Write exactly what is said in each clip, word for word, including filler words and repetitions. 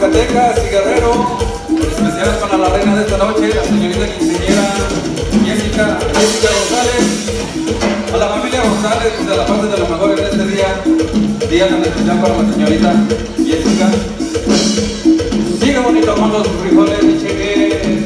Zacatecas y Guerrero, en especial para la reina de esta noche, la señorita quinceañera Jessica, Jessica González, a la familia González, que se la pasen de lo mejor en este día, día tan especial para la señorita Jessica. Sigue bonito con los frijoles, mi cheque.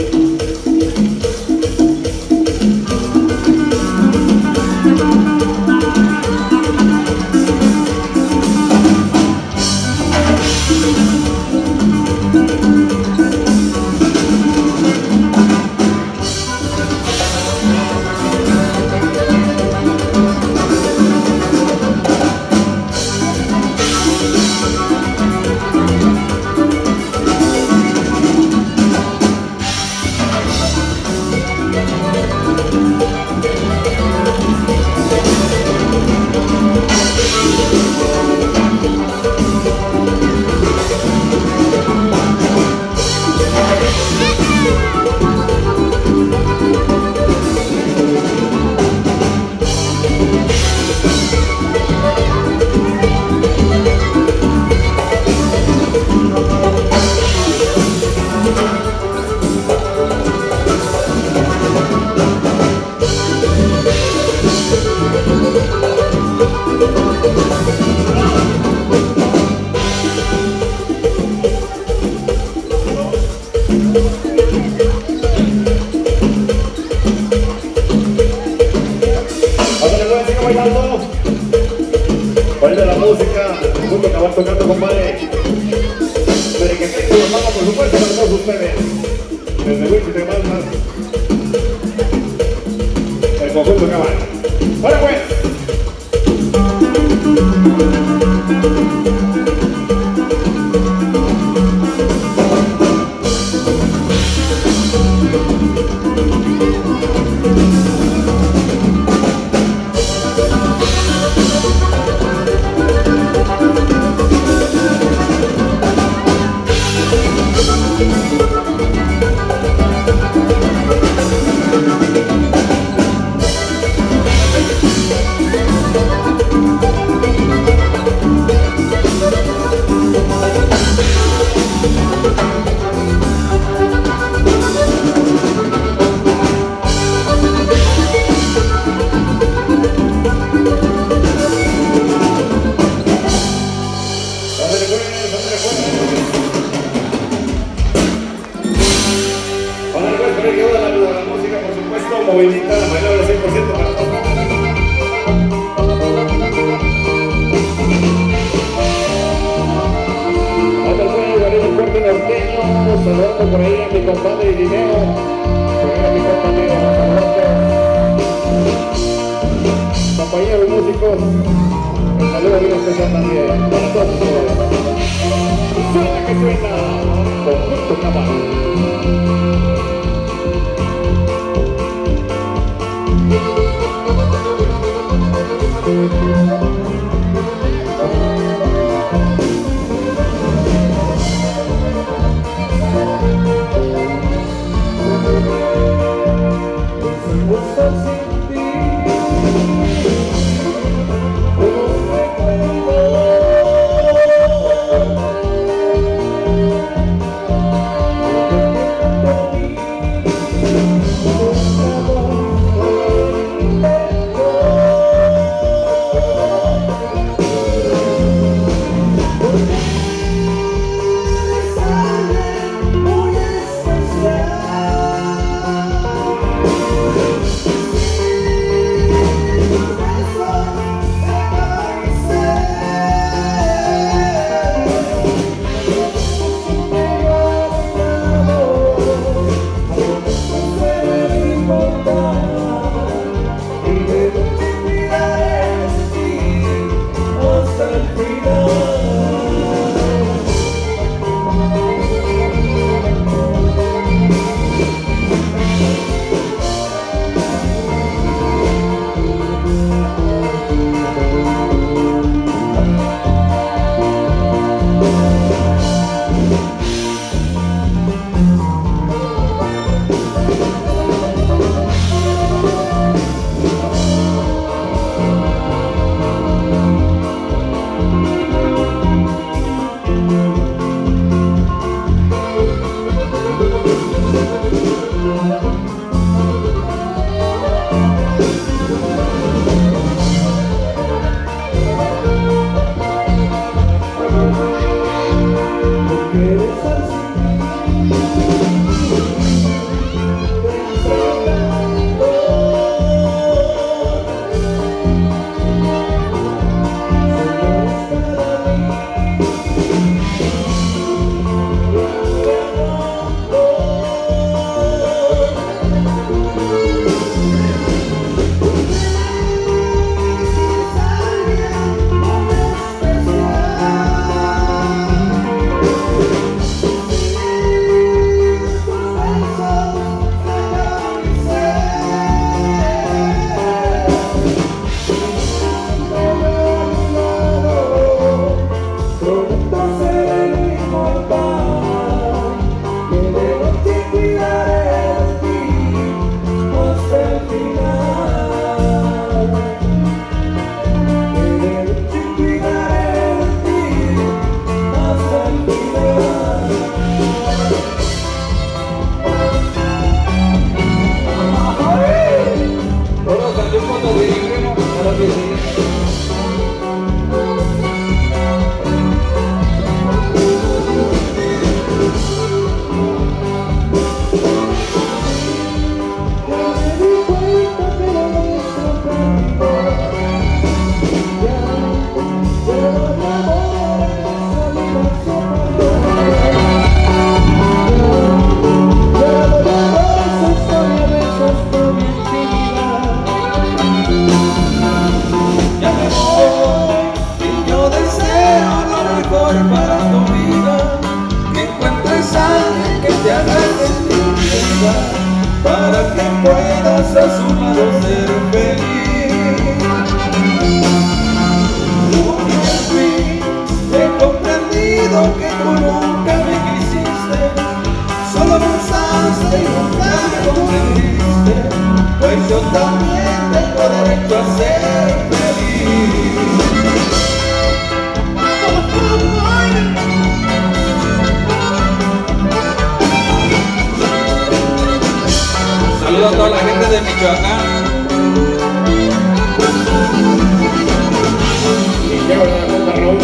Tocando, compadre. Desde que tengo los manos, por supuesto, para todos ustedes. Desde Luis y demás más. El conjunto Cabal. ¡Ahora pues! Movilita, bailable cien por ciento para todos. Hasta el sueño, Guarino Fuerte Norteño, saludando por ahí a mi compadre Irineo, por ahí a mi compañero compañeros músicos, el saludo bien especial también para todos ustedes. Suena que suena, Conjunto Cabal. para que puedas a su lado ser feliz. Porque al fin he comprendido que tú nunca me quisiste, solo me usaste y nunca me comprendiste, pues yo también tengo derecho a ser feliz. Saludos a toda la gente de Michoacán. Y lleva la copa Raúl.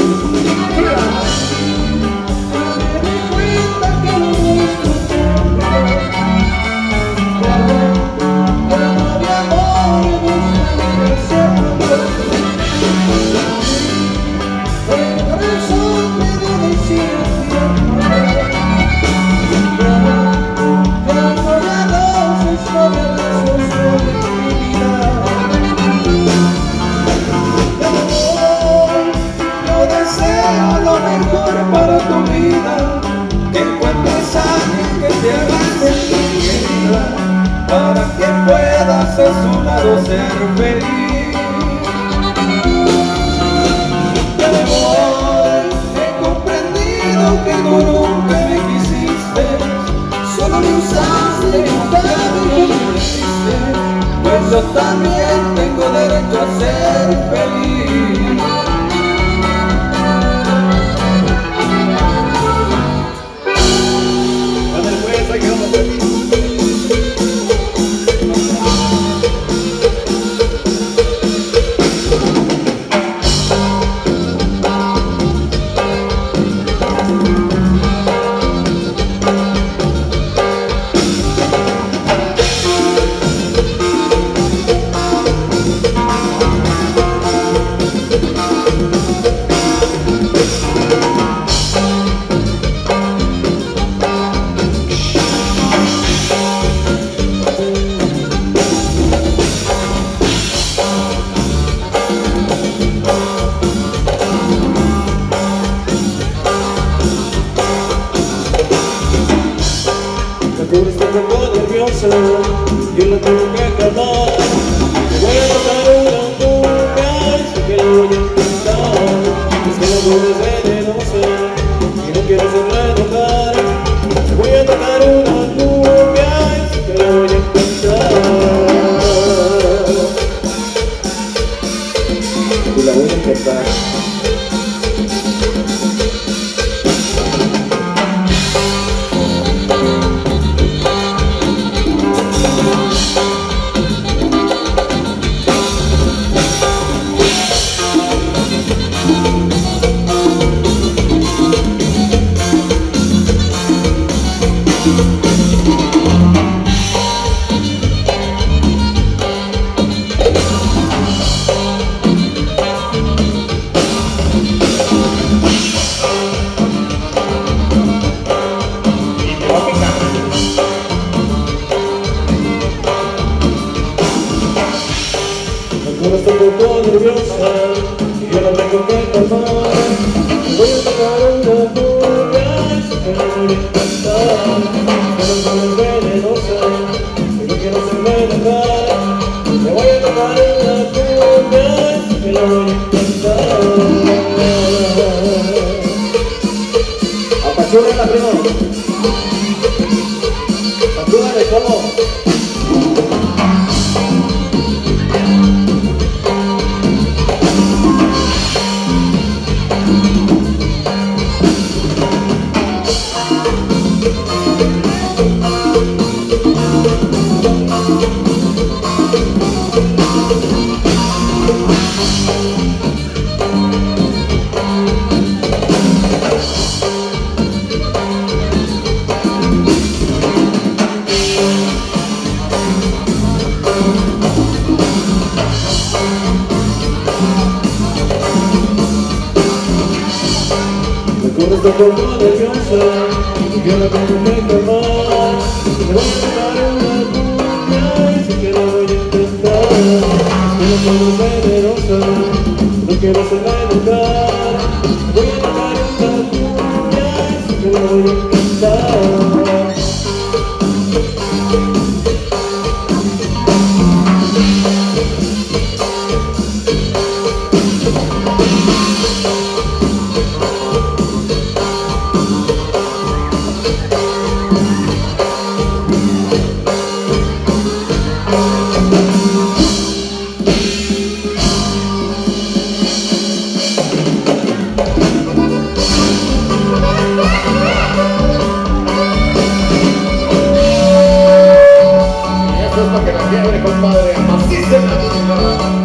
Para tu vida, que encuentres a alguien que te haga sentir vida, para que puedas a su lado ser feliz. Ya me voy, he comprendido que tú nunca me quisiste, solo me usaste y nunca me comprendiste, pues yo también tengo derecho a ser feliz. Estoy un poco nerviosa, yo la tengo que calmar. Te voy a tocar una cumbia y sé que lo voy a intentar. Es que la cumbia es venenosa y no quiero hacerla enojar. Te voy a tocar una cumbia y sé que lo voy a intentar. Y la voy a intentar. Ahora estoy un poco nerviosa y yo la tengo que calmar. Voy a tocar una cumbia y sé que la voy a intentar. Que la cumbia es venenosa y no quiero hacerla enojar. Me voy a tocar una cumbia y sé que la voy a intentar. Apachúrala, primo. Apachúrale, ¿cómo? Estoy un poco nerviosa y yo la tengo que calmar. Te voy a tocar una cumbia y sé que la voy a intentar. Es que la cumbia es venenosa, no quiero hacerla enojar. Voy a tocar una cumbia y sé que la voy a intentar. dice la música.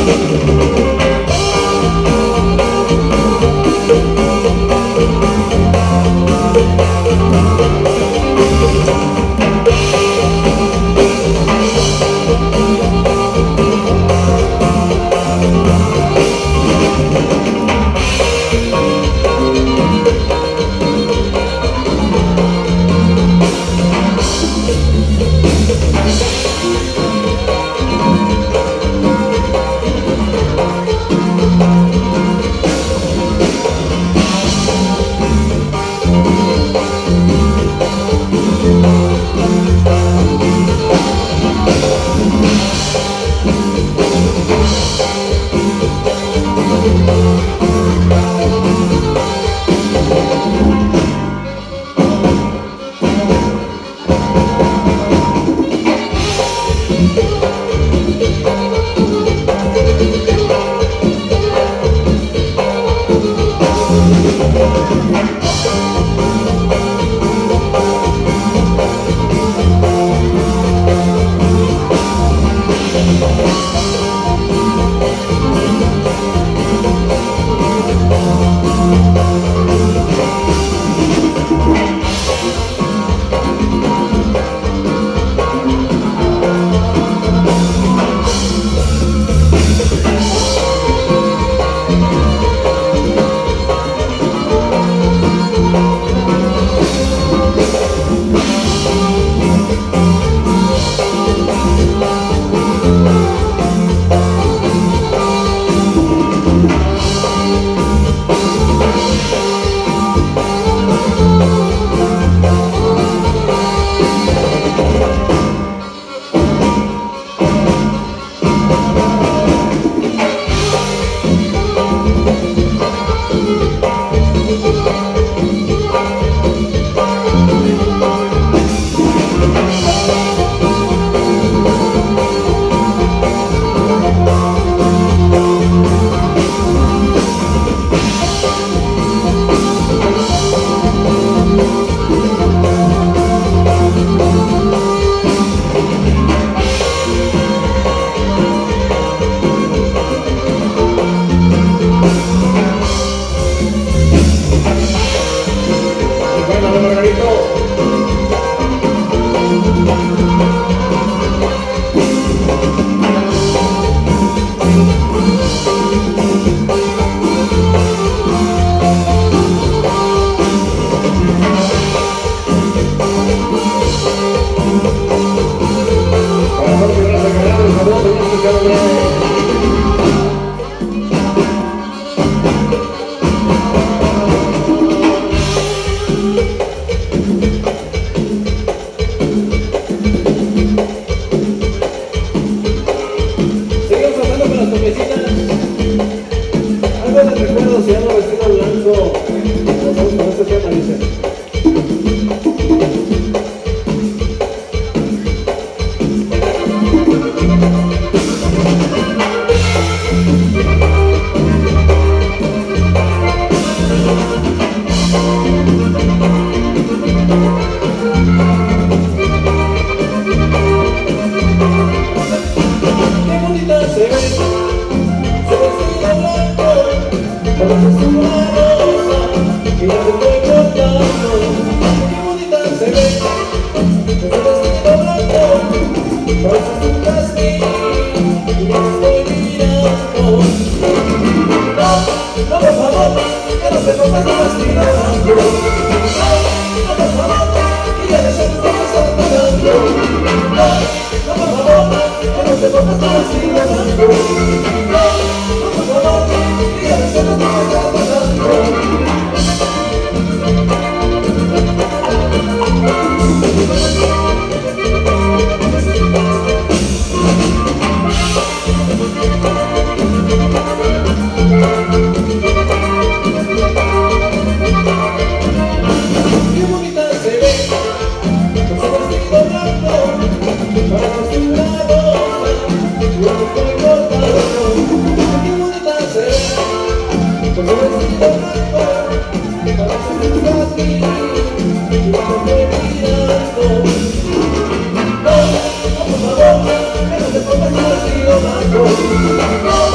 No, no, por favor, que no te pongas así, no, no, no.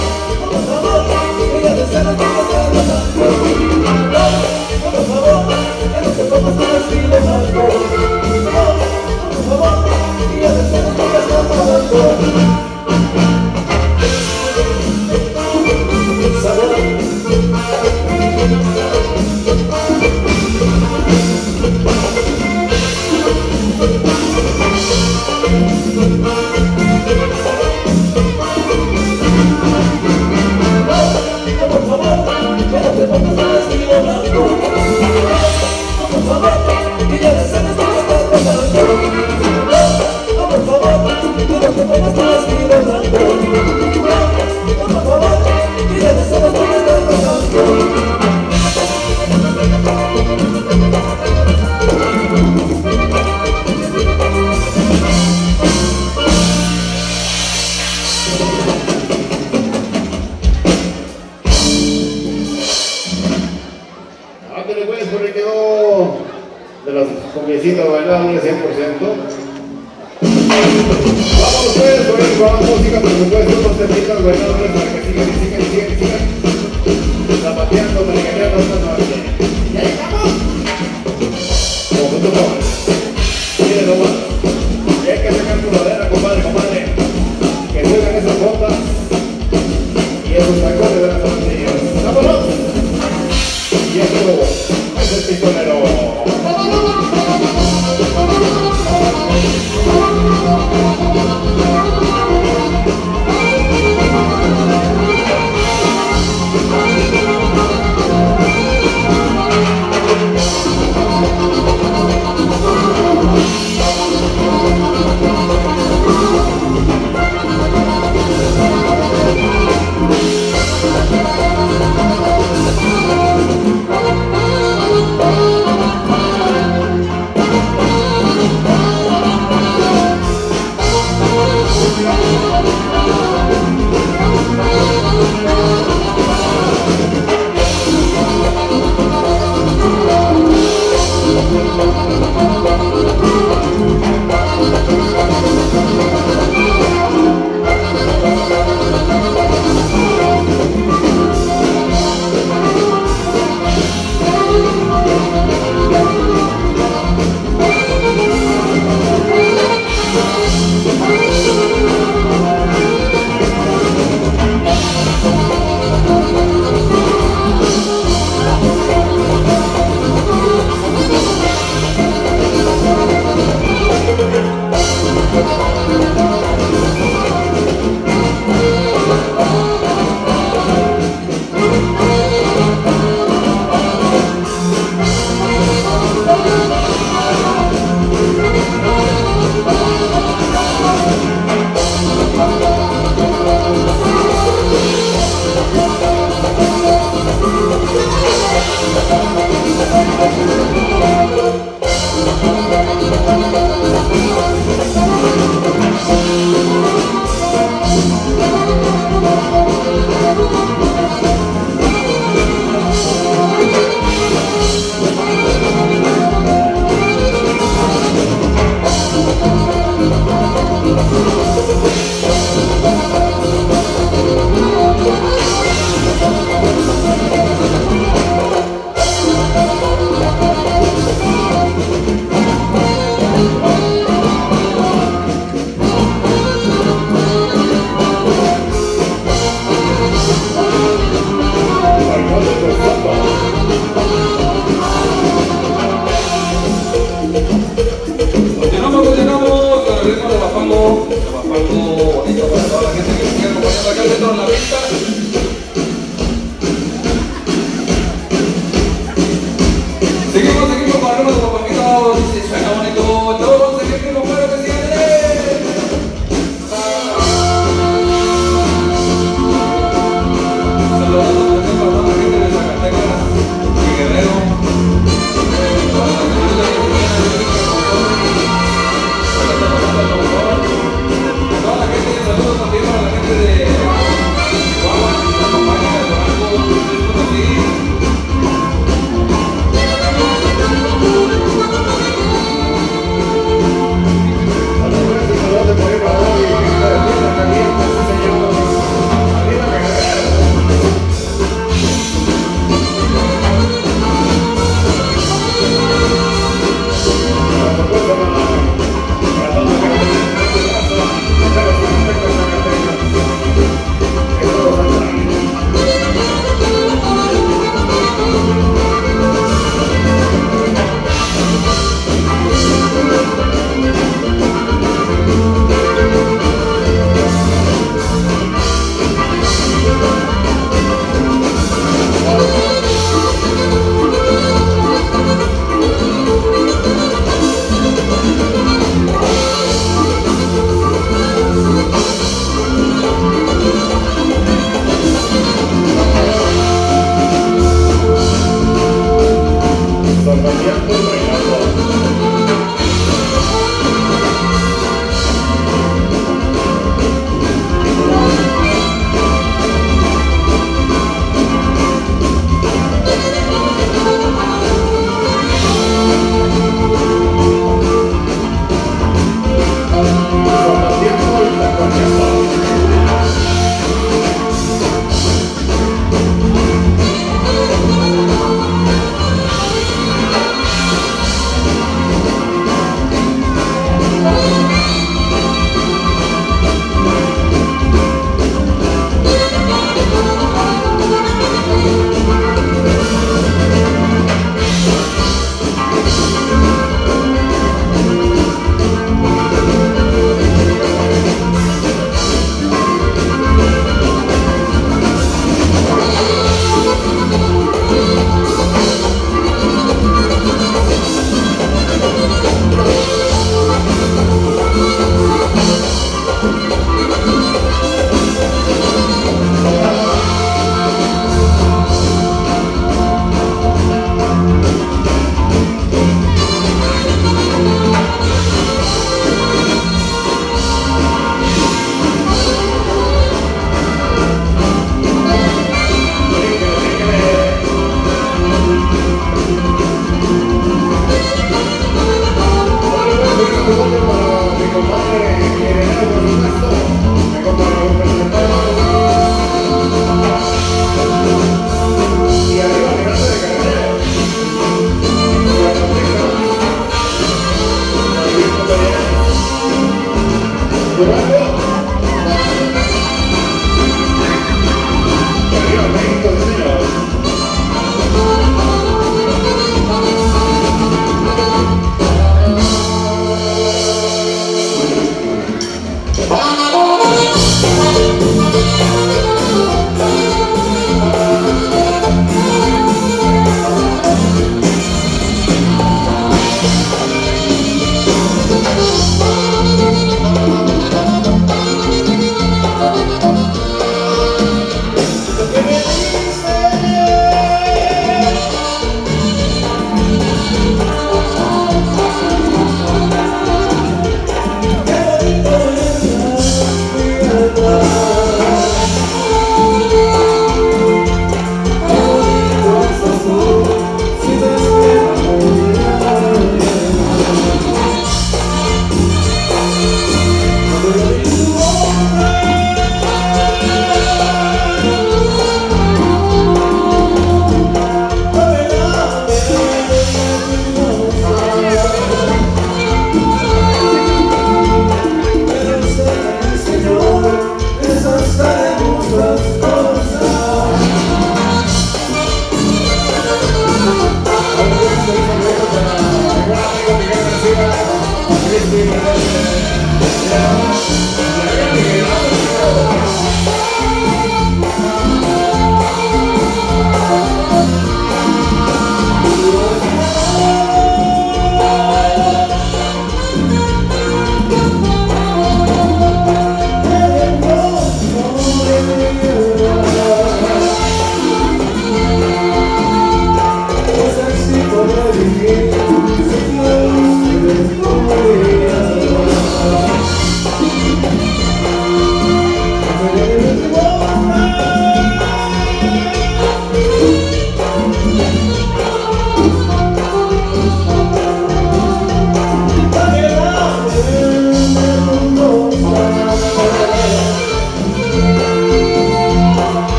Toda la gente, saludos también para la gente de Chihuahua.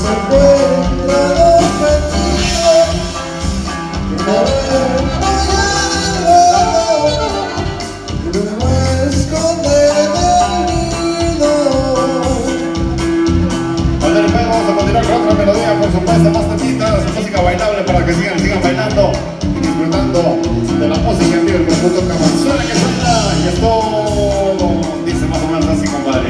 Por supuesto, más temitas, música bailable para que sigan, sigan bailando y disfrutando de la música en vivo, el conjunto Cabal. Suena que suena y esto dice más o menos así, compadre.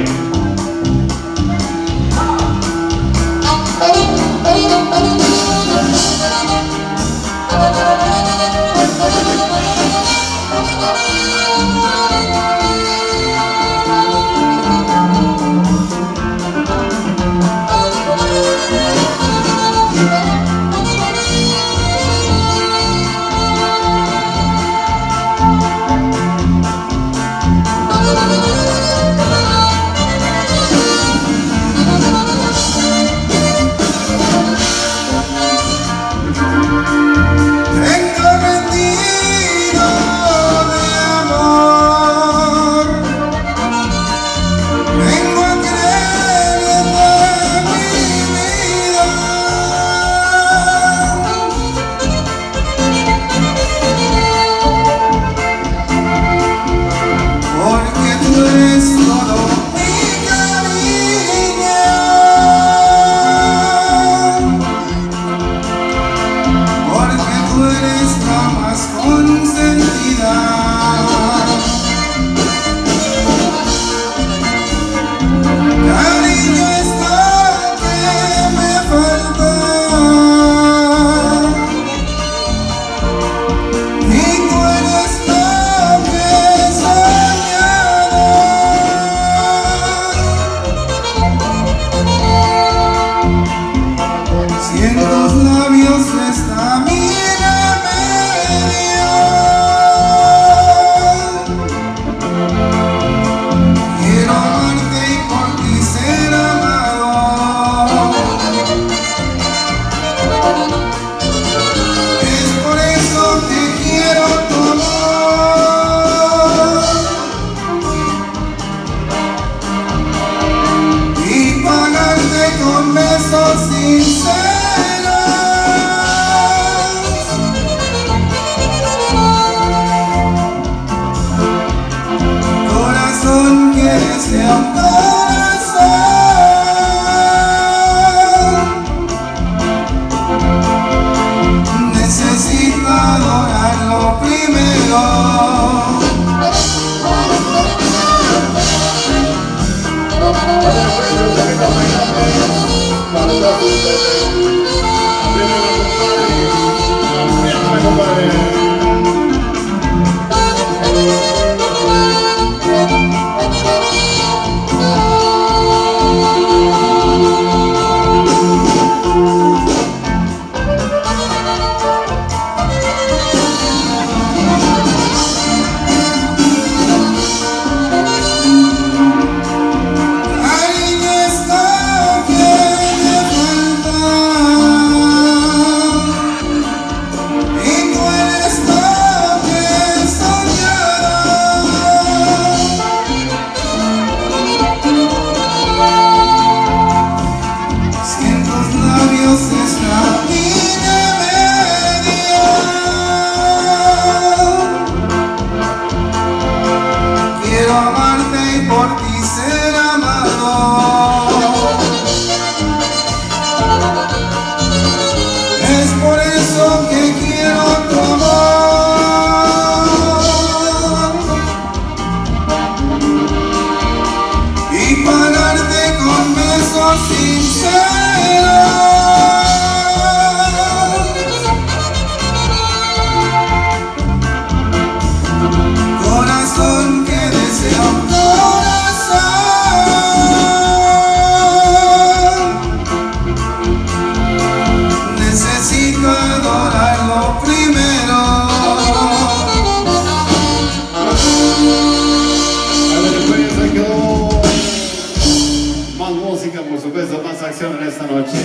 En esta noche.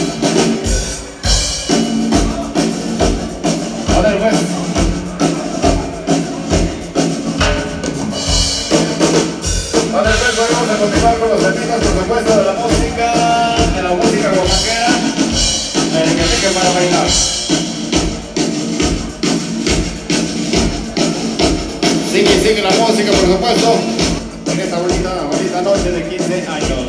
A ver, pues. sigue la música, por supuesto, en esta bonita, bonita noche de quince años.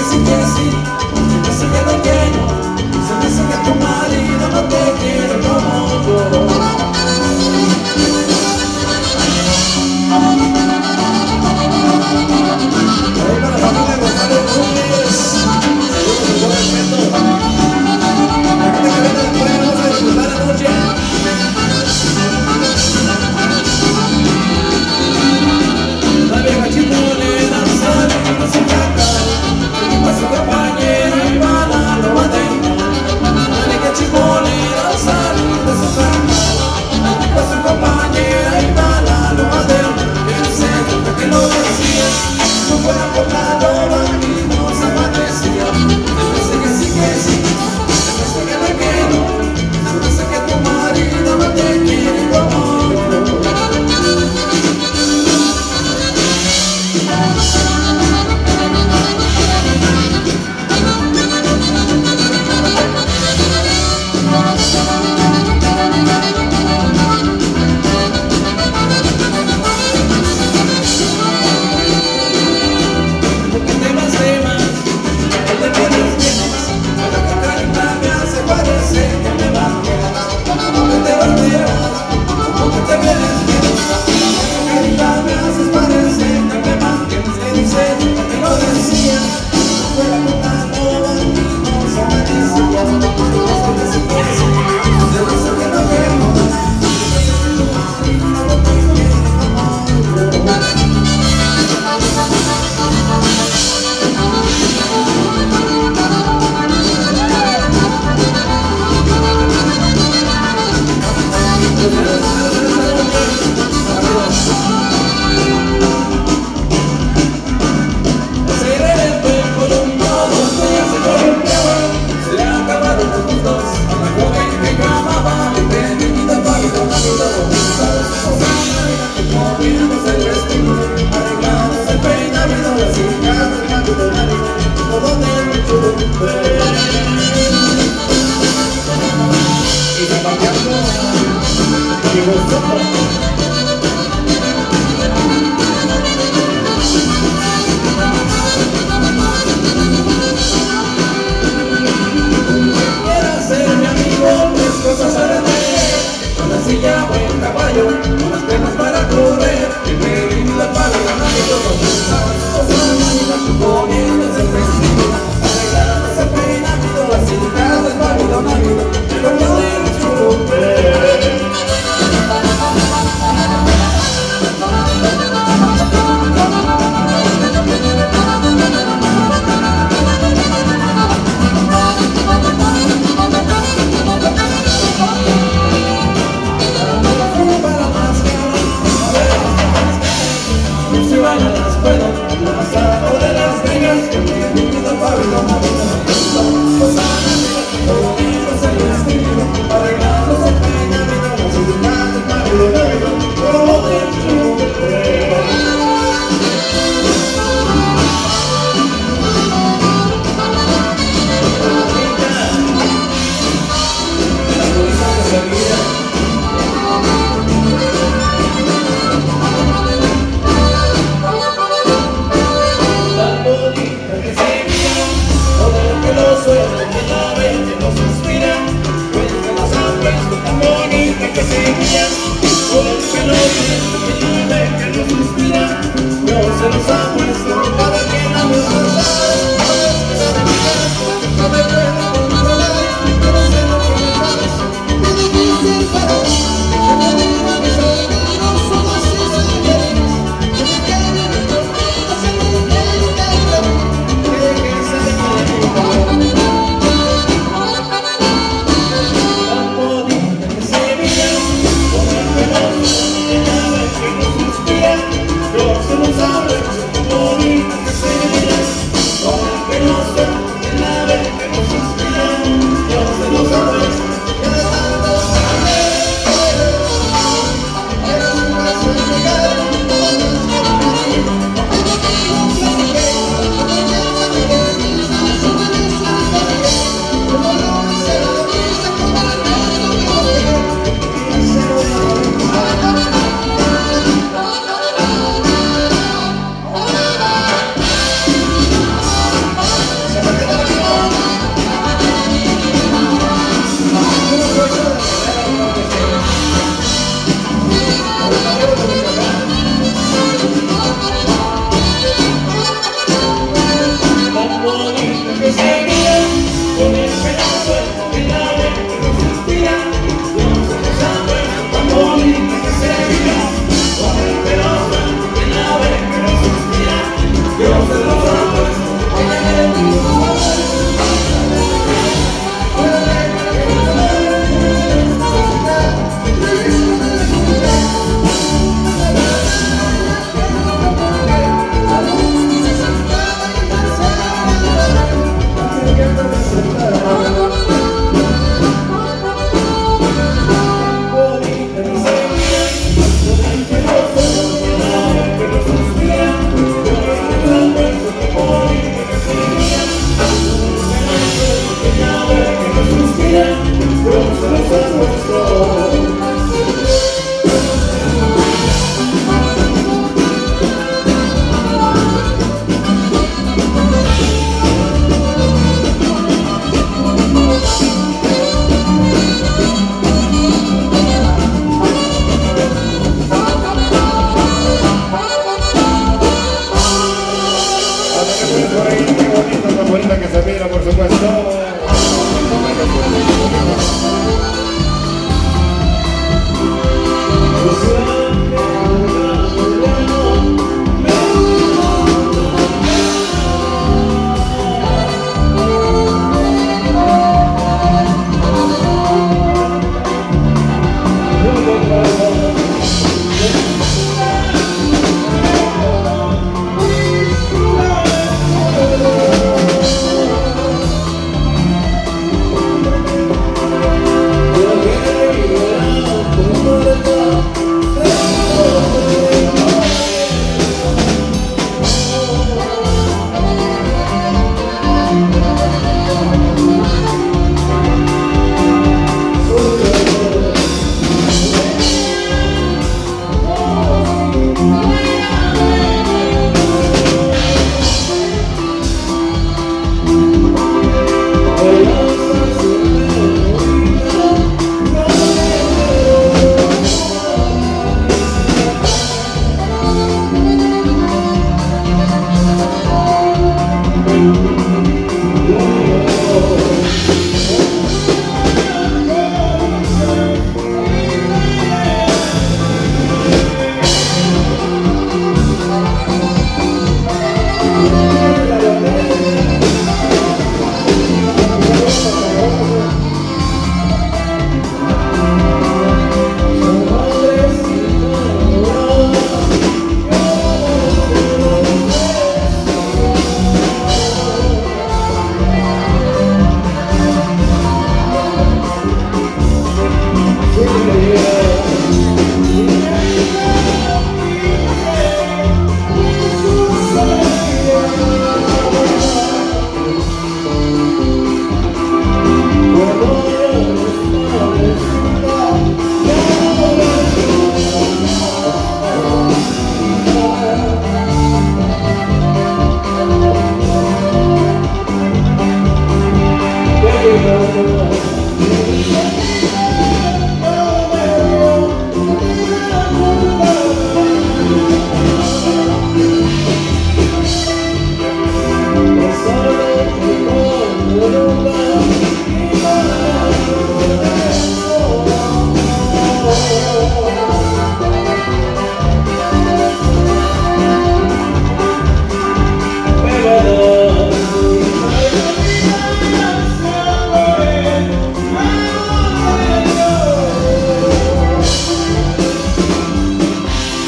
sí, que sí, se me hace que no quiero, se me hace que tu marido no te quiere como yo. Ahí para la familia González Núñez, saludos con respeto. La gente que venga después vamos a disfrutar la noche. La vieja chimonera sale de su caca, a su compañera y bala lo va a dejar. La vieja chimonera sale de su caca, a su compañera y bala lo va a dejar. Que no sé lo que lo decía, no fuera por la loba y no se amanecía. Se me hace que sí, que sí, se me hace que no quiero, se me hace que tu marido no te quiere como yo. Yo se lo sabe. por ahí, qué bonita, tan bonita que se mira, por supuesto.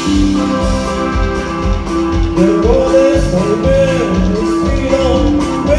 Te puedes volver destino.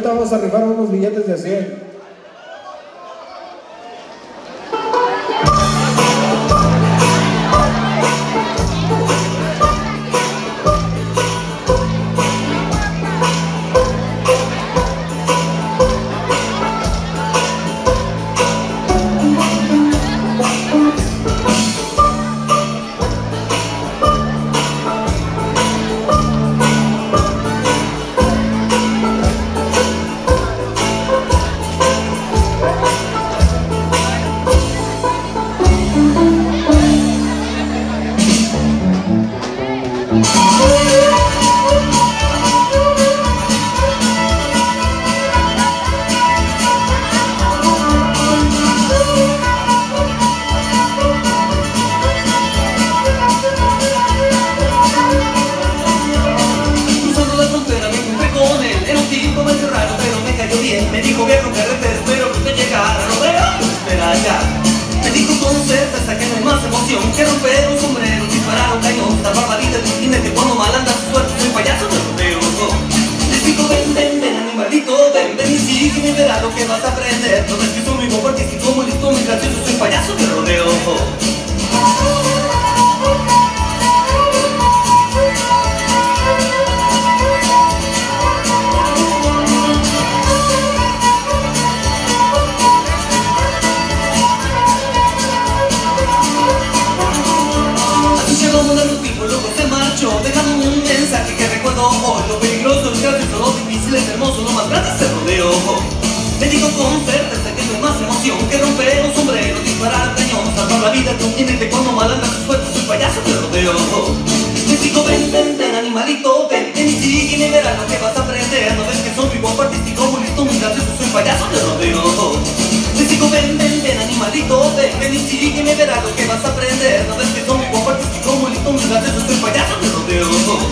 ahorita vamos a rifar unos billetes de cien. Me dijo viejo que te espero que te llegara al rodeo. Espera ya. Me dijo con certeza que no hay más emoción que romper un sombrero, disparar un cañón, tapar la vida de un jinete cuando mal anda su suerte. Soy payaso de rodeo. Les digo ven, ven, ven, animalito, ven, ven y sígueme y verás lo que vas a aprender. No ves que soy muy poco artístico, muy listo, muy gracioso, soy payaso de rodeo. Dejando un mensaje que recuerdo hoy. Lo peligroso, lo gracioso, lo difícil, es hermoso, lo más grande es el rodeo. Me digo con certeza que no hay más emoción que romper un sombrero, disparar al cañón, salvar la vida de un jinete cuando mal anda su suerte. Soy payaso de rodeo. Les digo ven, ven, ven, animalito, ven, ven y sígueme y verás lo que vas a aprender. No ves que soy muy guapo, artístico, muy listo, muy gracioso, soy payaso de rodeo. Les digo ven, ven, ven, animalito, ven, ven y sígueme y verás lo que vas a aprender. No ves que soy muy guapo, artístico, muy listo, muy gracioso, soy payaso de rodeo.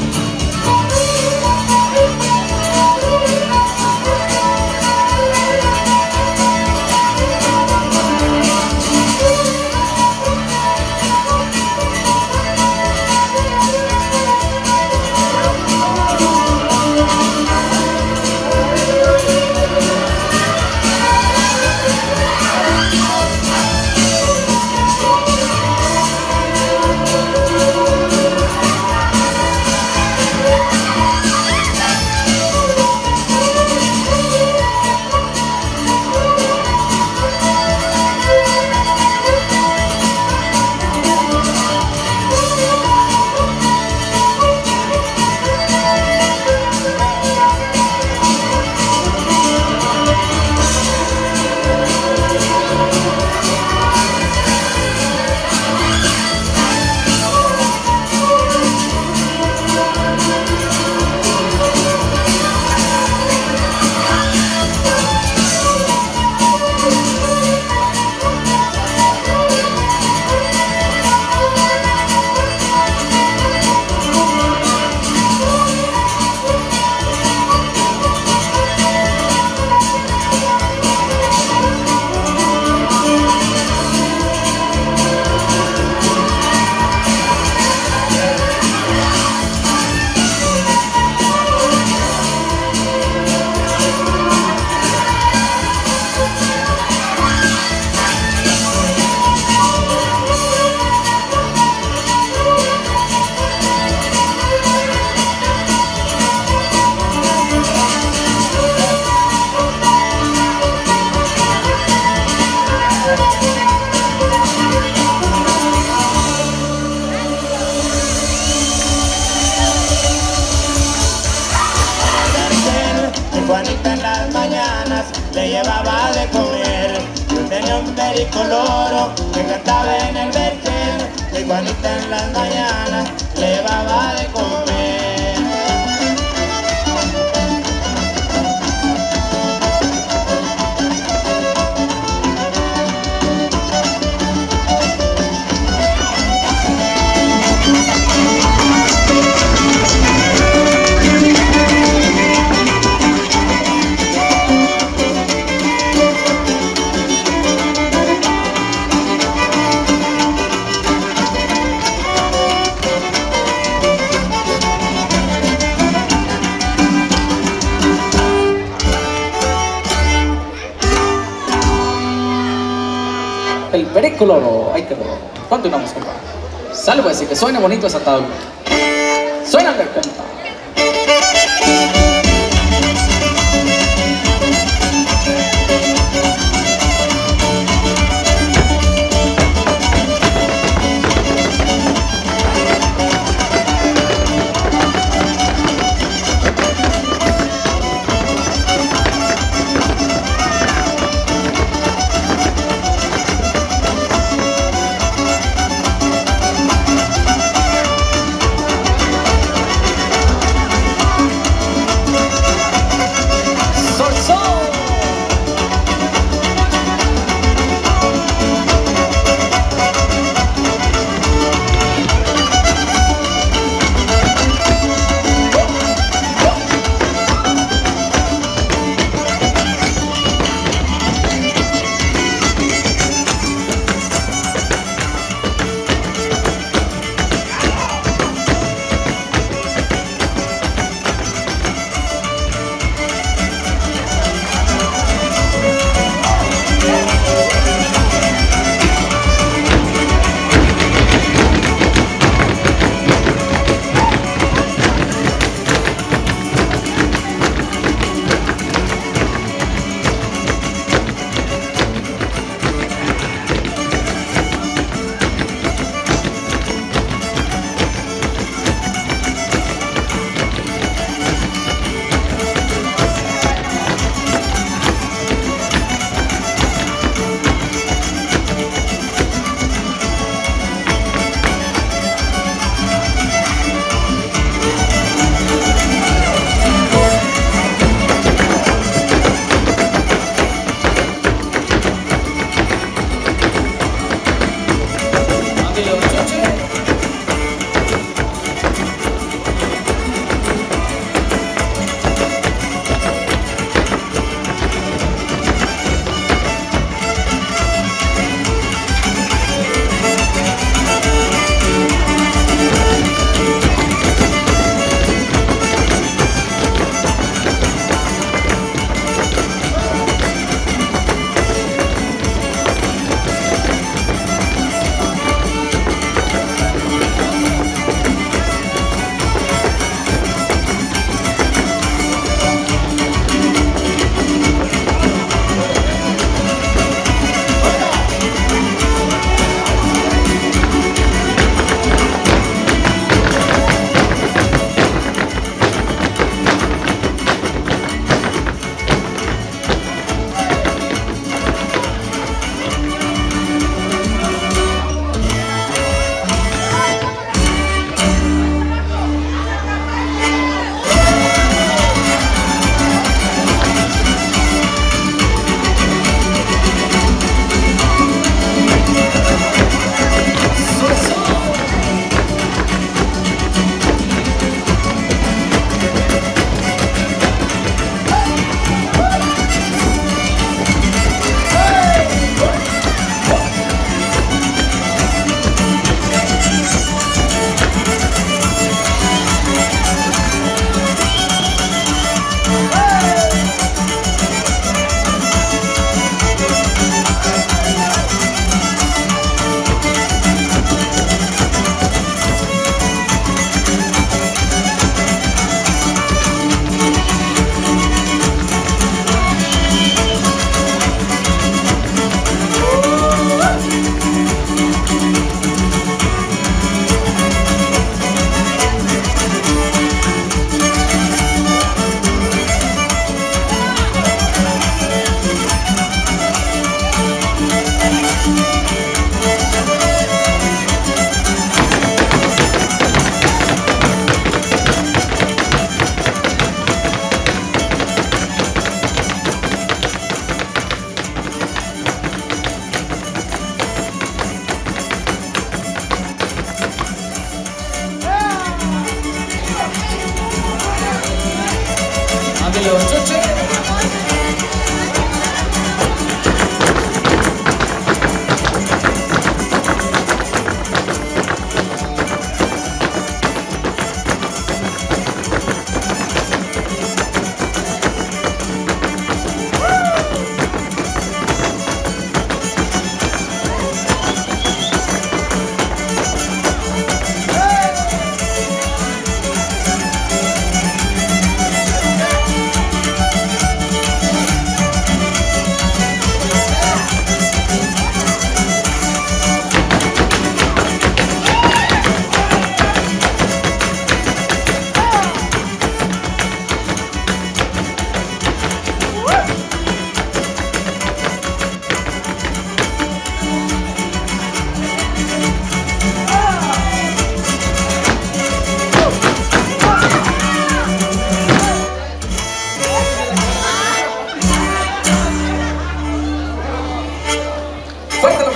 Juanita en las mañanas le llevaba de comer. Yo tenía un perico loro que cantaba en el vergel. Mi Juanita en las mañanas le llevaba de comer. el perico loro. Ay, qué dolor. Continuamos, compa. Sale, pues, y que suene bonito esa tabla. Suénale, compa.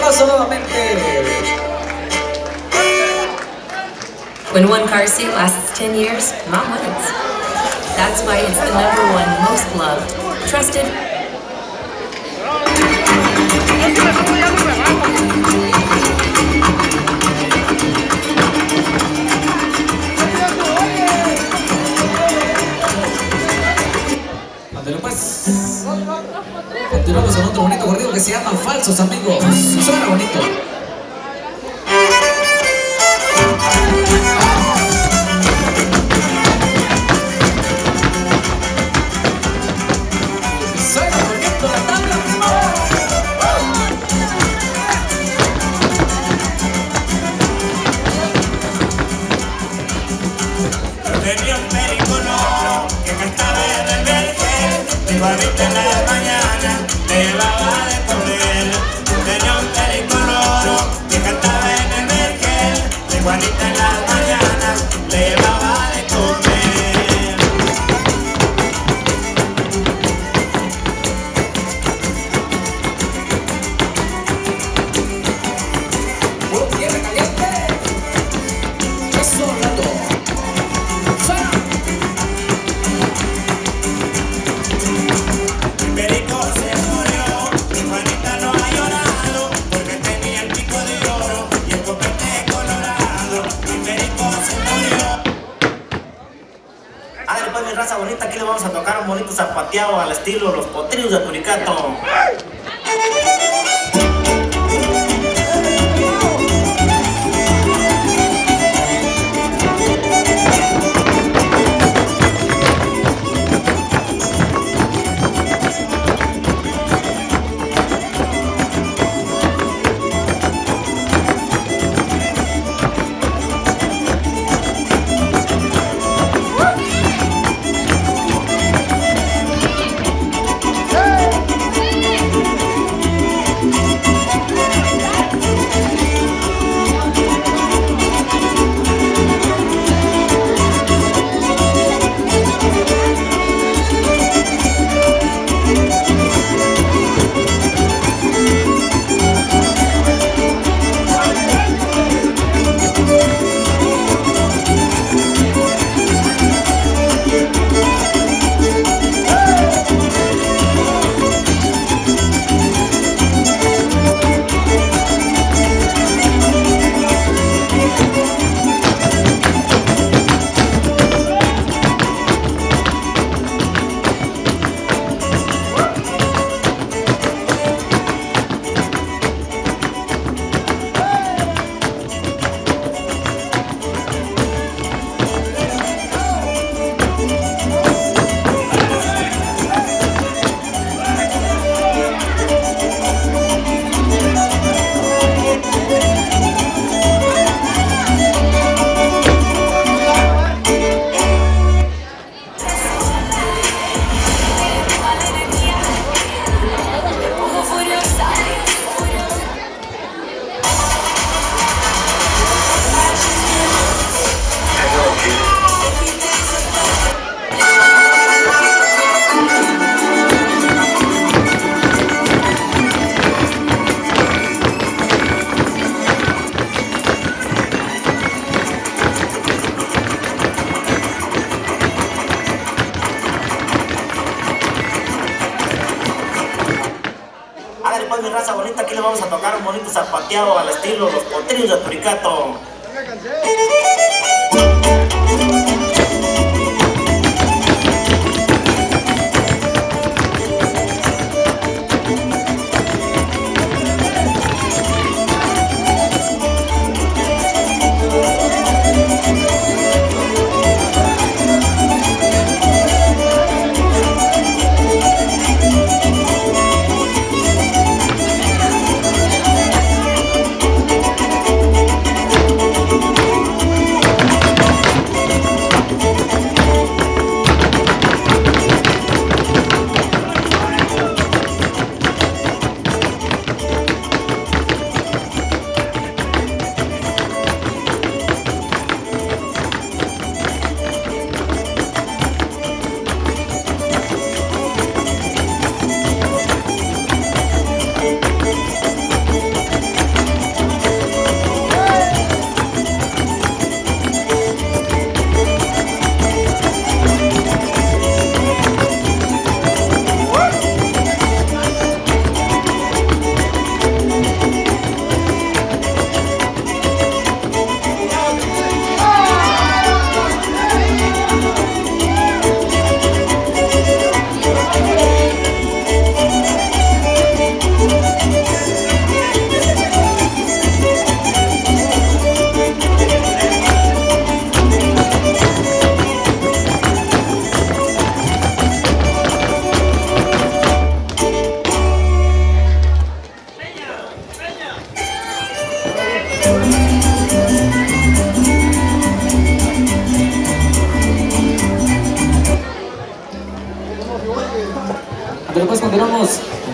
aplauso nuevamente. When one car seat lasts ten years, mom wins. That's why it's the number one most loved, trusted. Ándale pues. Continuamos con otro bonito corrido que se llama Falsos Amigos. Suena bonito. Tenía un pericoloro que cantaba en el vergel, mi barrita en la mañana le llevaba de comer. Tenía un pericoloro que cantaba en el vergel, mi barrita en la mañana le llevaba de comer. ¡Uh, tierra caliente! ¡Eso, rato! Perico se murió, mi Juanita no ha llorado, porque tenía el pico de oro y el copete colorado. Mi Perico se murió. Ándale pues mi raza bonita, aquí le vamos a tocar un bonito zapateado al estilo Los Potrillos de Turicato. Pues mi raza bonita, aquí le vamos a tocar un bonito zapateado al estilo Los Potrillos de Turicato.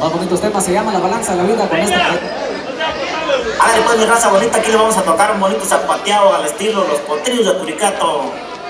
Más bonitos temas, se llama La Balanza de la Vida con esta. Ahora después mi raza bonita, aquí le vamos a tocar un bonito zapateado al estilo Los Potrillos de Turicato.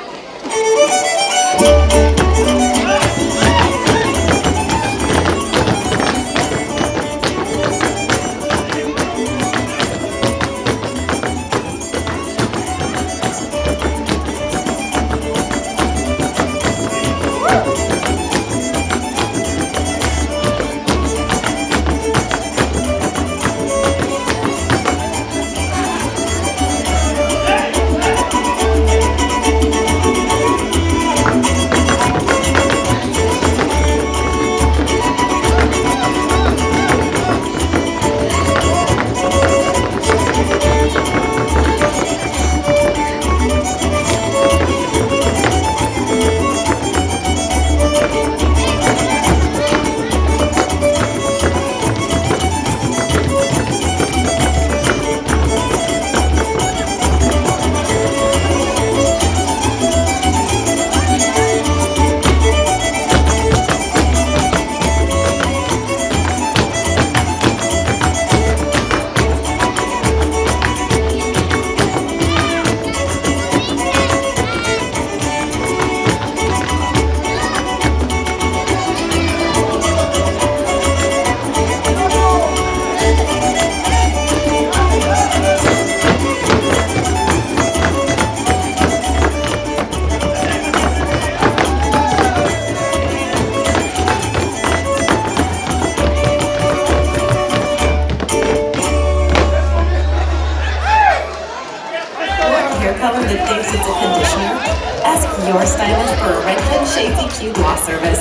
Your stylist for a Redken Shades E Q Gloss service.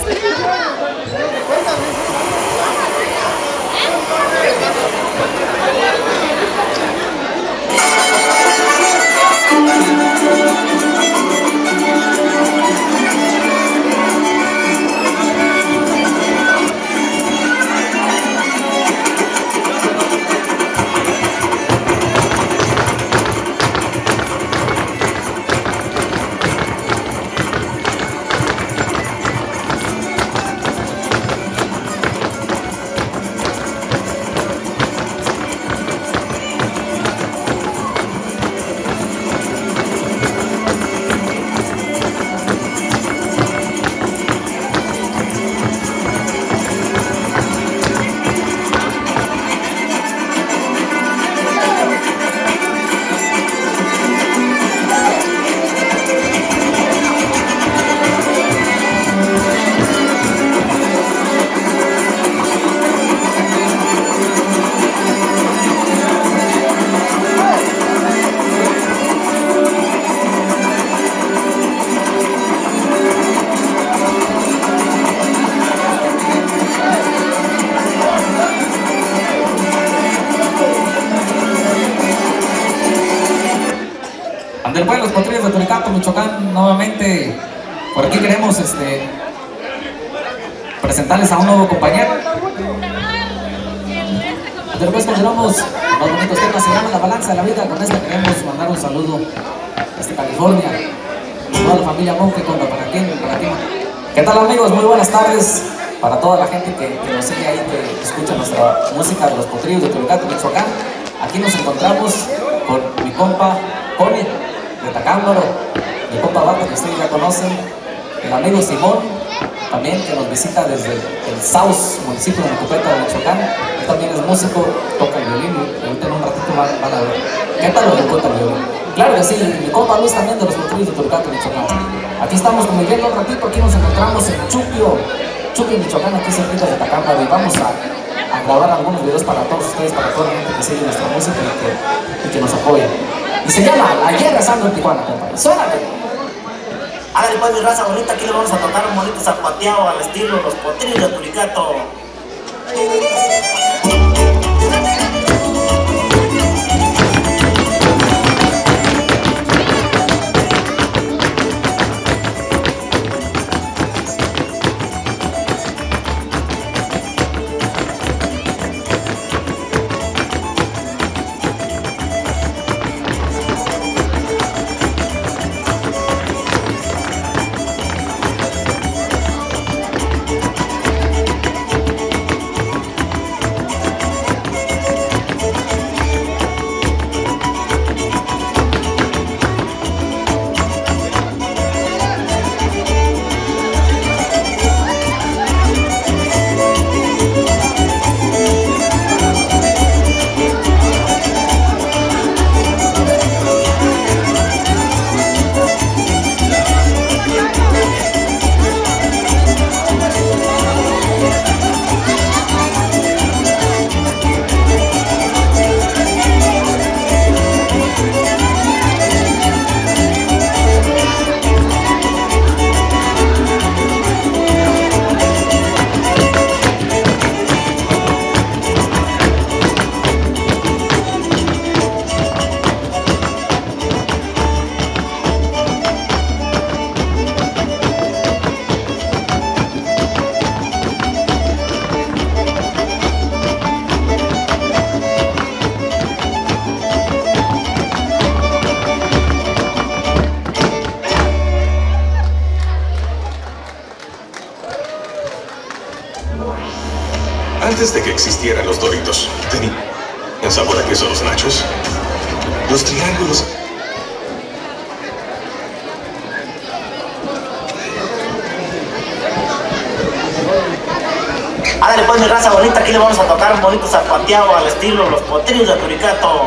Después Los Potrillos de Turicato, Michoacán, nuevamente por aquí queremos este, presentarles a un nuevo compañero. Después continuamos los bonitos temas, se llama La Balanza de la Vida. Con esta queremos mandar un saludo desde California, toda la familia Monje, con para quién, para quién. ¿Qué tal, amigos? Muy buenas tardes para toda la gente que, que nos sigue ahí, que escucha nuestra música de Los Potrillos de Turicato, Michoacán. Aquí nos encontramos con mi compa Connie de Tacámbaro, mi compa Bato, que ustedes ya conocen, el amigo Simón, también que nos visita desde el Saus, municipio de Mocopeta de Michoacán. Él también es músico, toca el violín, y ahorita en un ratito van, van a ver qué tal lo que toca el violín. Claro que sí, mi compa Luis también de Los Potrillos de Turicato, Michoacán. Aquí estamos conviviendo un ratito, aquí nos encontramos en Chupio, Chupio, Michoacán, aquí cerquita de Tacámbaro, y vamos a, a grabar algunos videos para todos ustedes, para toda la gente que sigue nuestra música y que, y que nos apoya. Y se llama La Guerra Sando en Tijuana, compadre. ¡Suénate! Hágale pues mi raza bonita, aquí le vamos a tocar un bonito zapateado al estilo Los Potrillos de Turicato. Antes de que existieran los Doritos, tenían sabor a queso los nachos, los triángulos. Ándale pues mi raza bonita, aquí le vamos a tocar un bonito zapateado al estilo los potrillos de Turicato.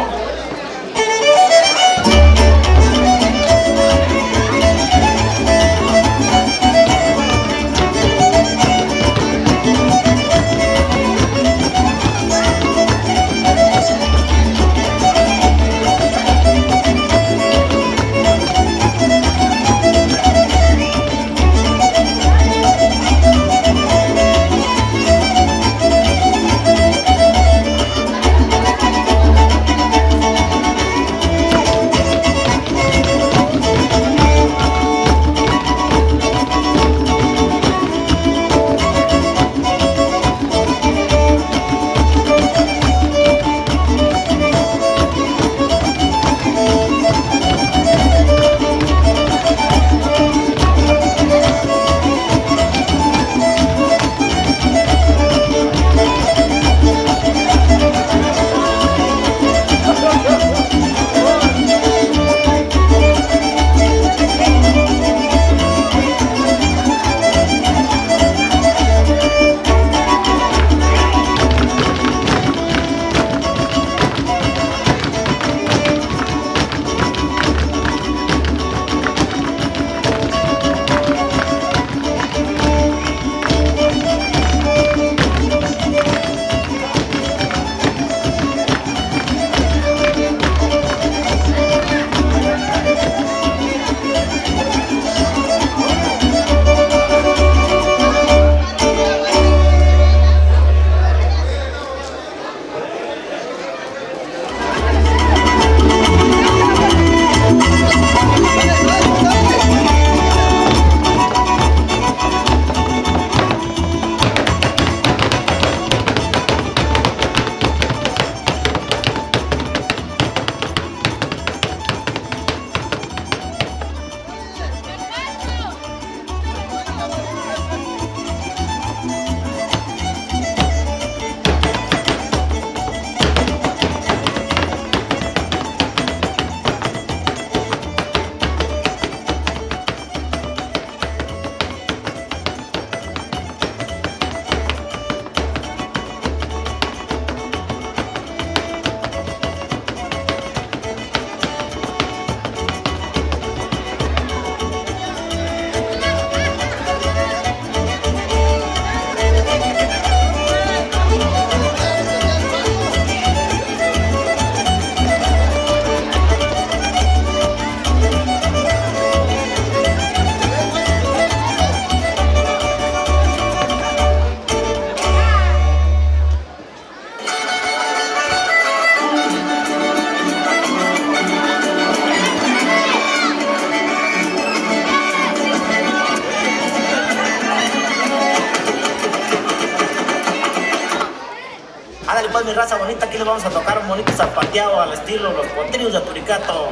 Ándale pues mi raza bonita, aquí les vamos a tocar un bonito zapateado al estilo los potrillos de Turicato.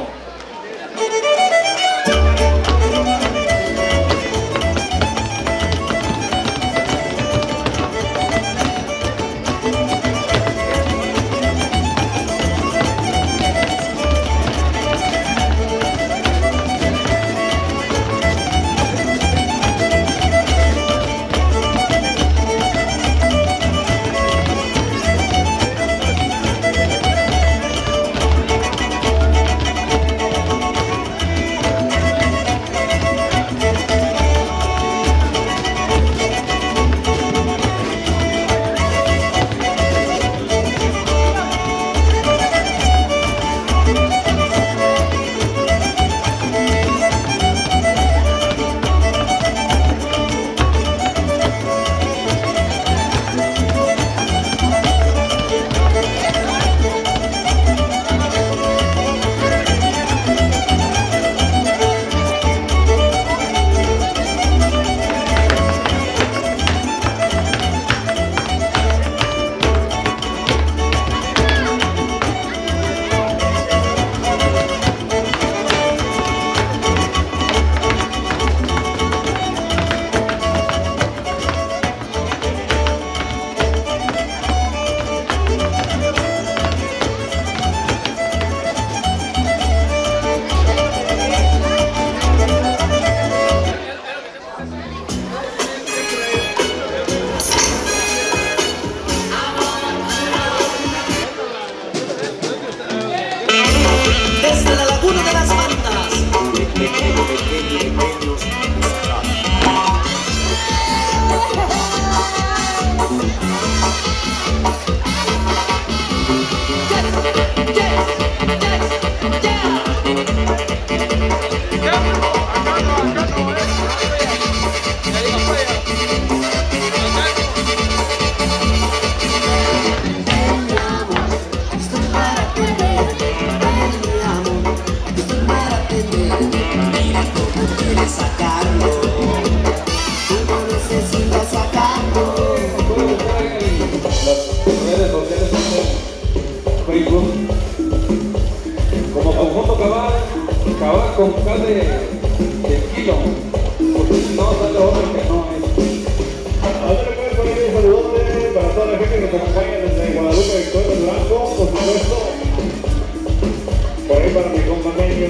pequeños limeños destacados. Como conjunto cabal, cabal con cal de, de kilo, porque si no sale otro que no es. Ahora pues por ahí un saludote para toda la gente que nos acompaña desde Guadalupe, Victoria, Durango, por supuesto. Por ahí para mi compañero.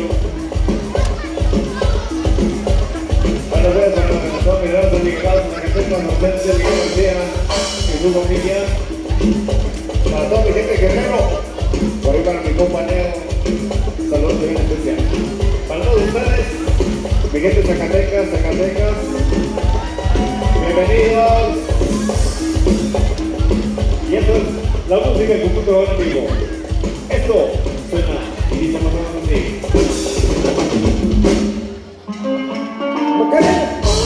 Bueno, pues para los que nos están mirando, llegados a la gente con Inocencia, Miguel García y su familia. Para toda mi gente guerrero, por ahí para mi compañero, saludos bien especial. Para todos ustedes, mi gente de Zacatecas, Zacatecas, bienvenidos. Y esto es la música de conjunto de buen amigo. Esto suena y dice más o menos así. ¿Okay?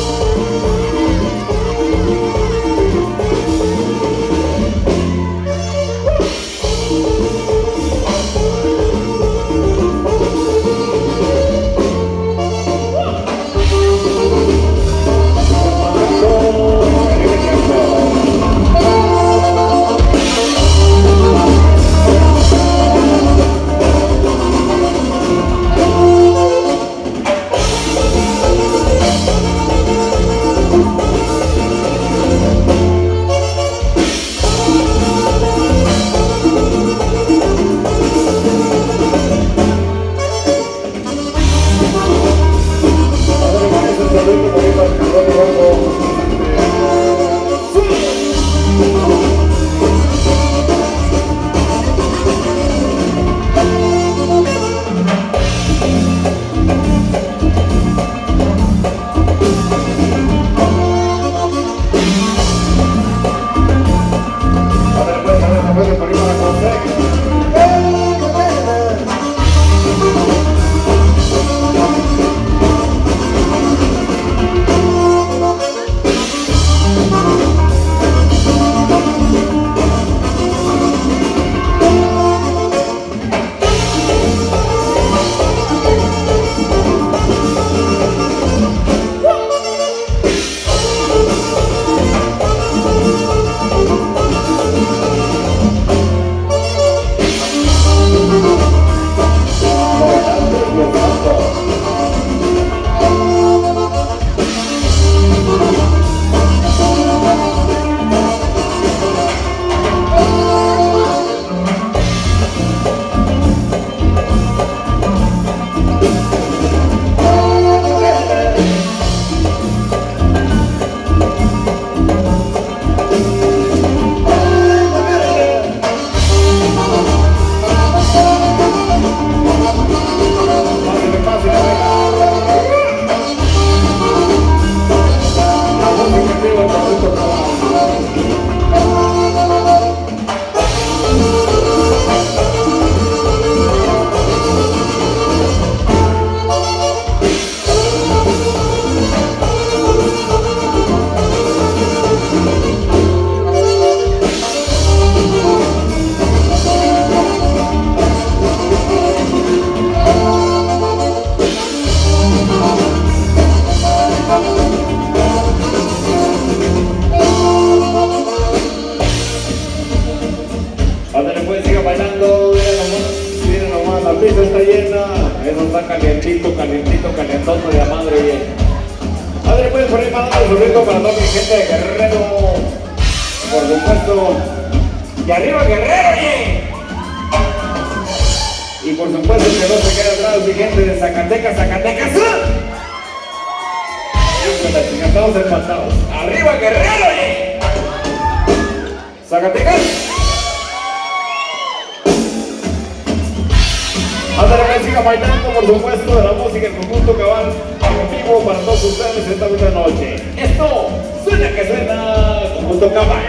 calientito, calientito, calientoso de la madre bien. Madre, puedes poner mano de su rico para toda mi gente de Guerrero, por supuesto. Y arriba Guerrero, oye. Y por supuesto que no se quede atrás mi gente de Zacatecas, Zacatecas. Estamos empatados. Arriba Guerrero, oye. Zacatecas. Ándale, sigan bailando, por supuesto, de la música en conjunto cabal en vivo para todos ustedes esta buena noche. Esto suena que suena conjunto cabal.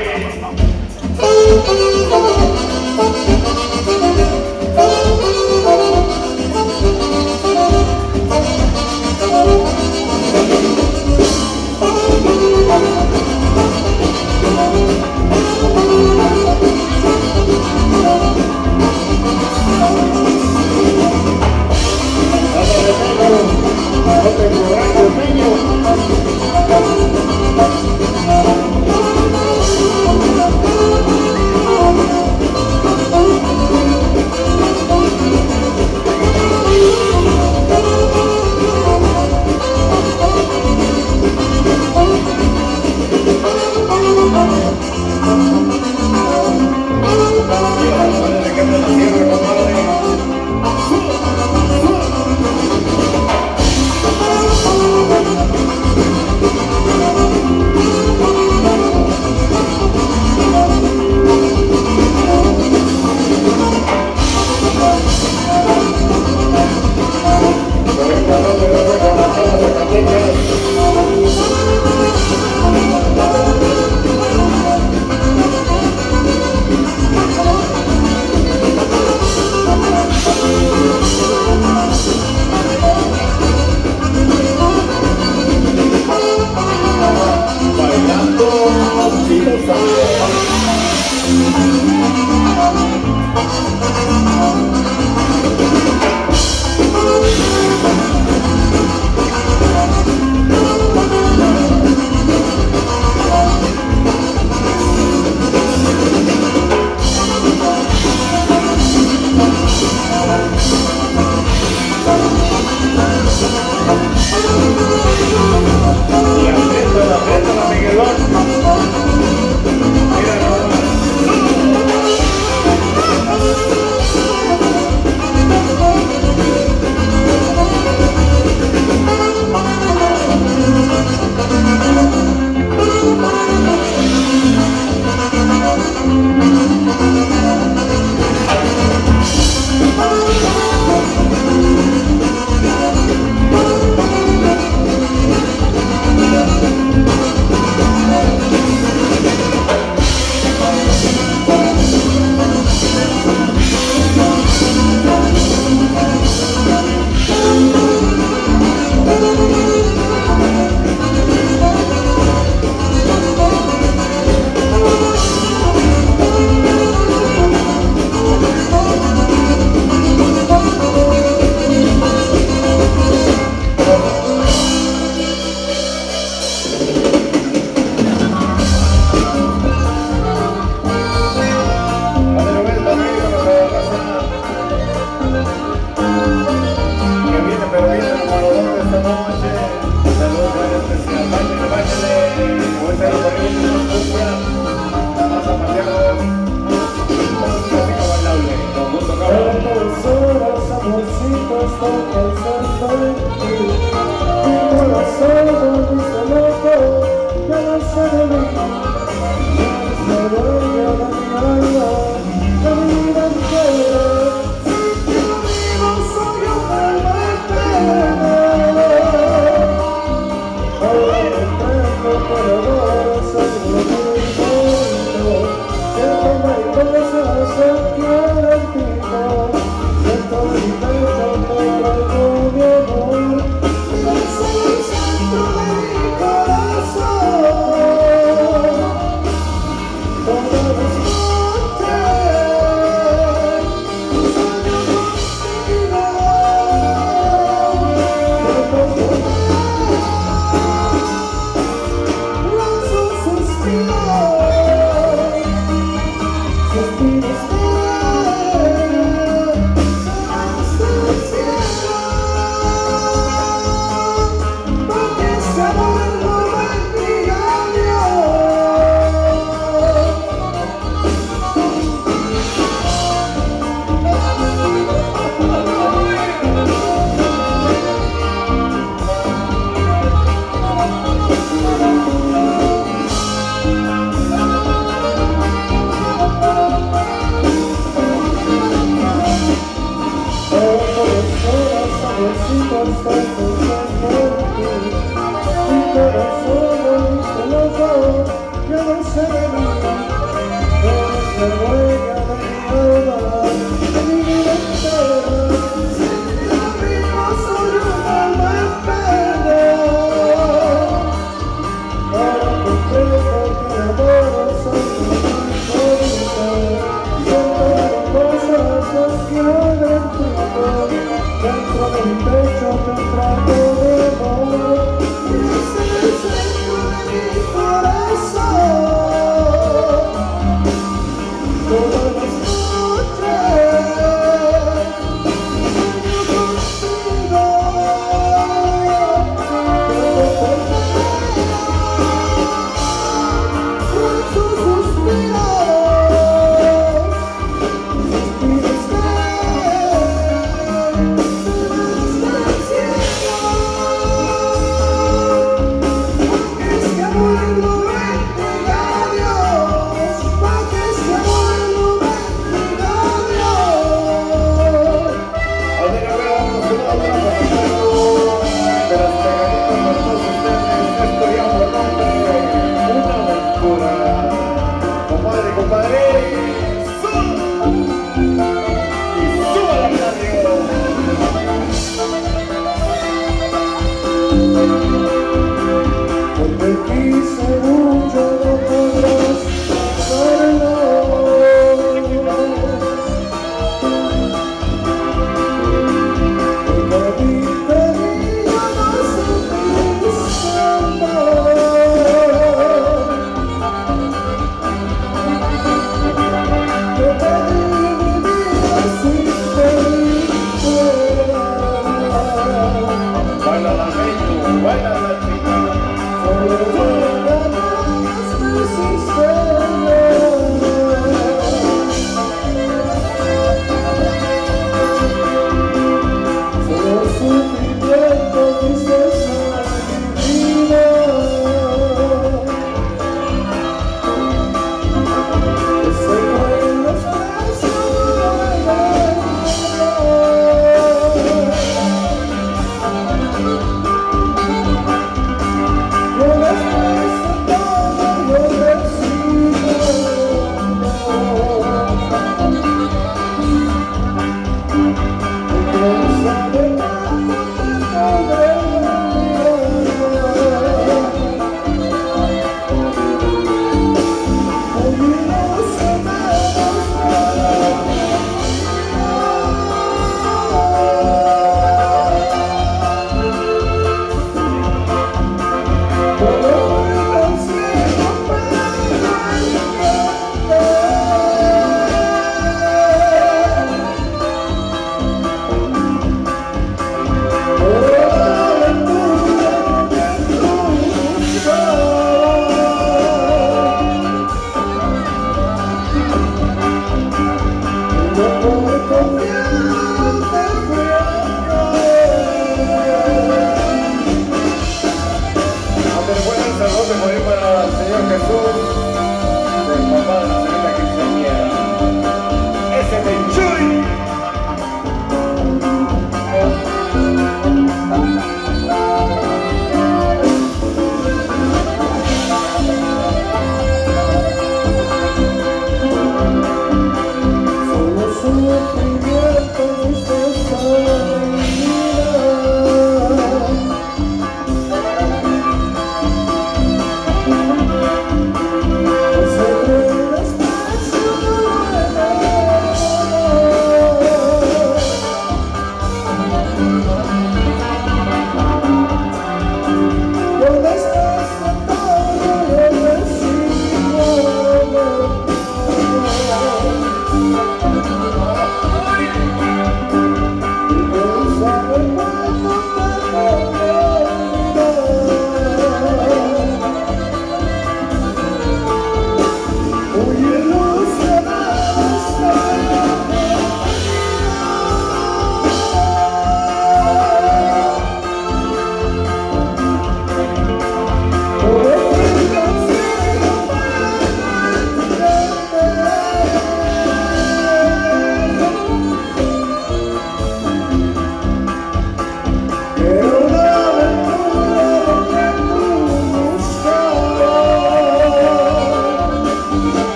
Solo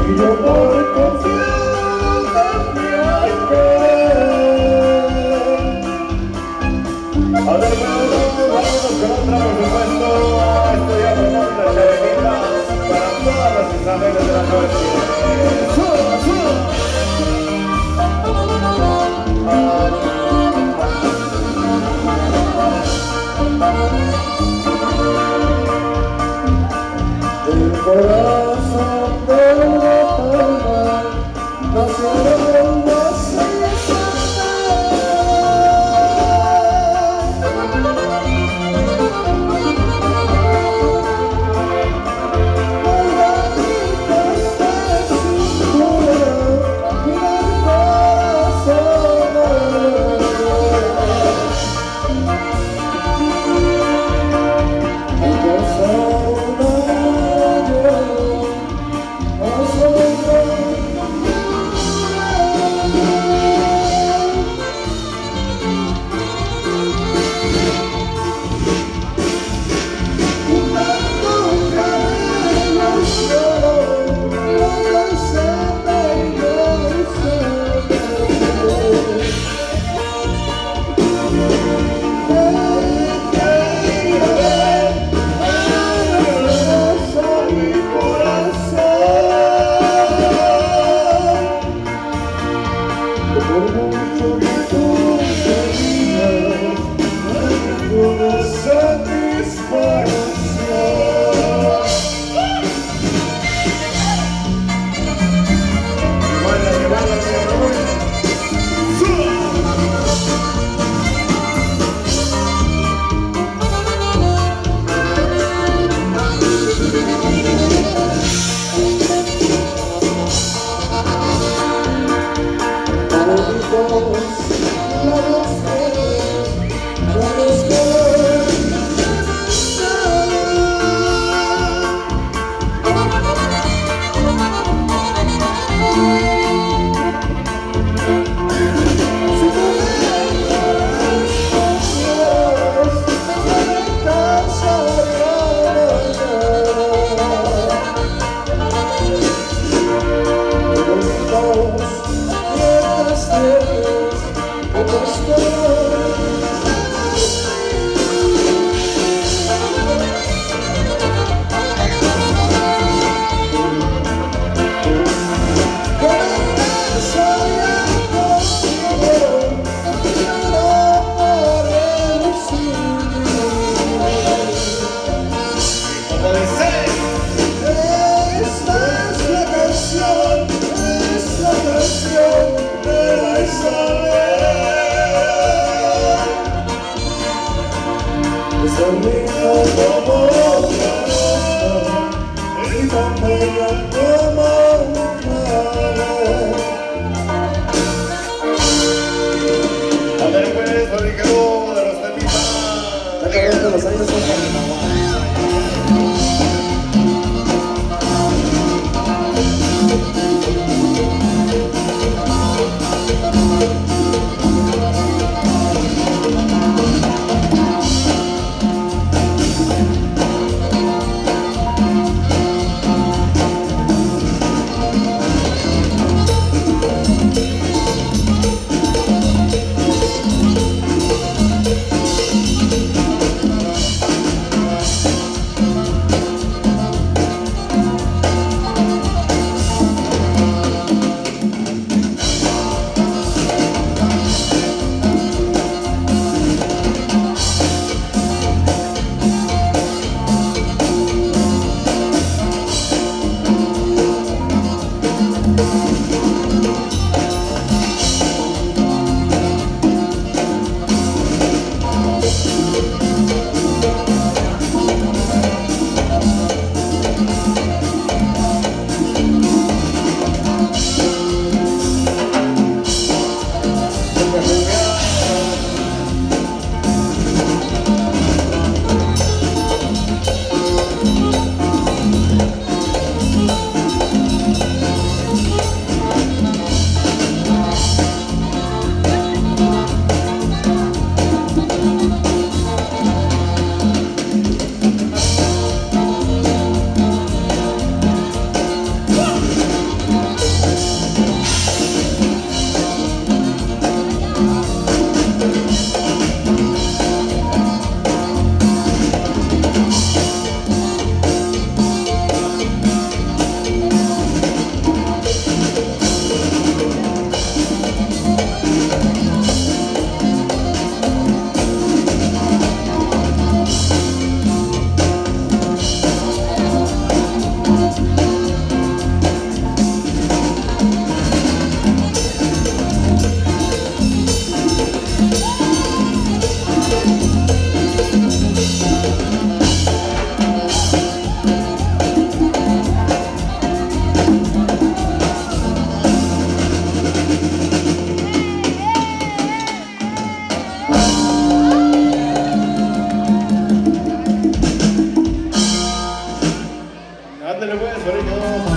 y yo por confianza me creer. A ver, bueno, vámonos con otra, por supuesto. Esto ya por nombre de Levitas para todas las Isabelles de la noche. ¡Suba, suba! El corazón de una palma nacieron las Oh,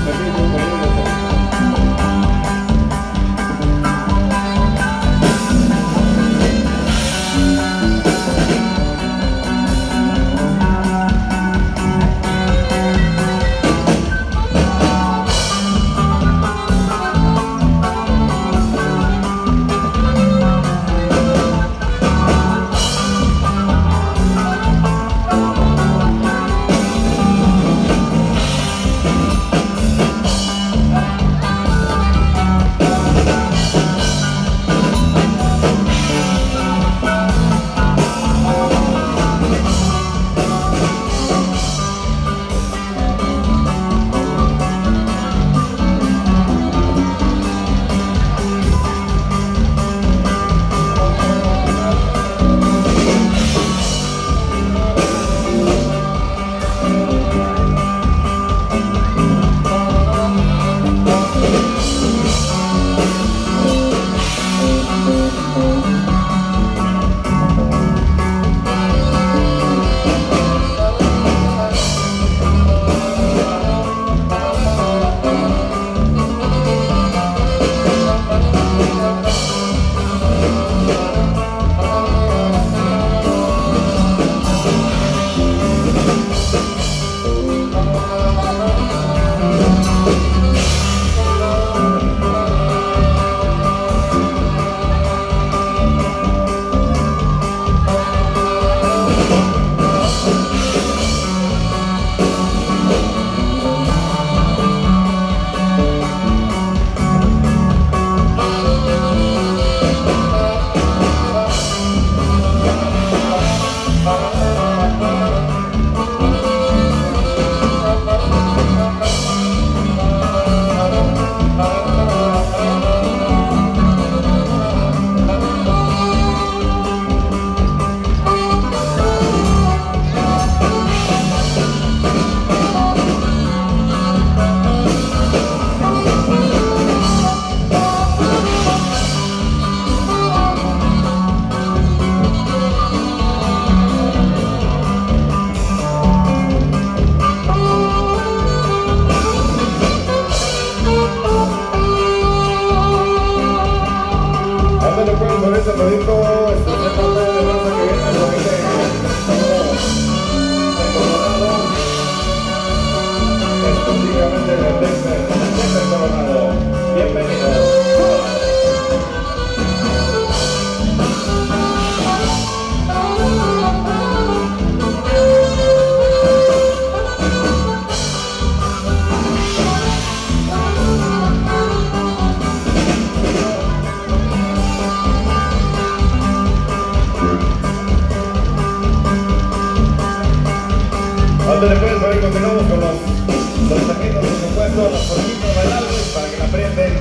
Después, hoy continuamos con los, los taquitos, por supuesto, los porquitos bailables para que la aprenden.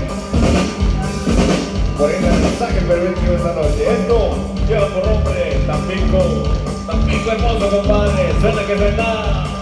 Por ahí el mensaje permitido esta noche. Esto lleva por nombre Tampico. Tampico hermoso, compadre. Suena que suena.